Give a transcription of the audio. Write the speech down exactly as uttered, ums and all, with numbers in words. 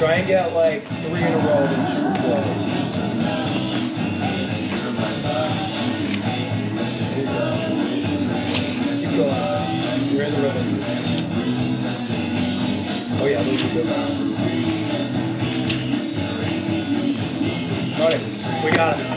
Try and get like three in a row and shoot forward. Keep going. You're in the rhythm. Oh yeah, those are good ones. Alright, we got it.